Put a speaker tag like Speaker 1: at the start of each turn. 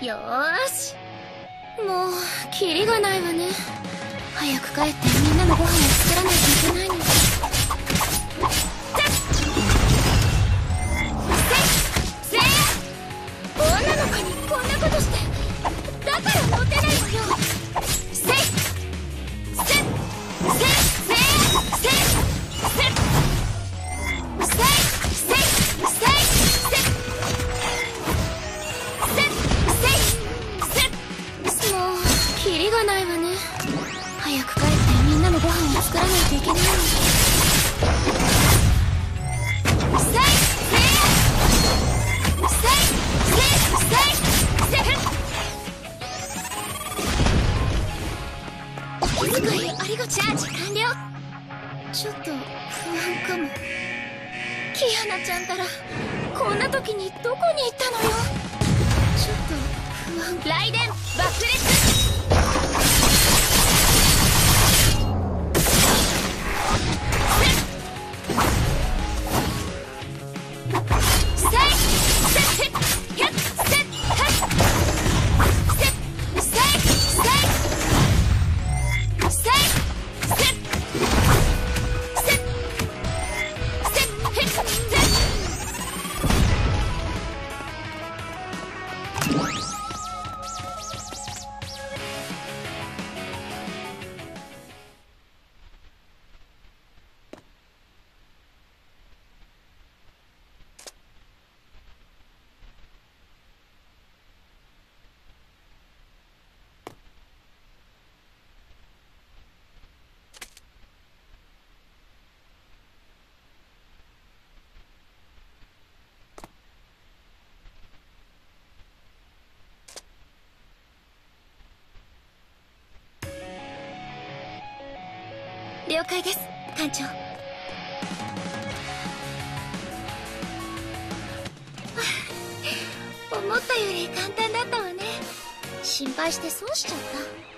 Speaker 1: よーし、もうキリがないわね。早く帰ってみんなのご飯を作らないといけないの。女の子にこんなことしてだからモテないのよ。もうキリがないわね。早く帰ってみんなのご飯を作らないといけないの。気遣いありがとう。チャージ完了。ちょっと不安かも。キアナちゃんたらこんな時にどこに行ったのよ。ちょっと不安。雷電爆裂。了解です、艦長。思ったより簡単だったわね。心配して損しちゃった。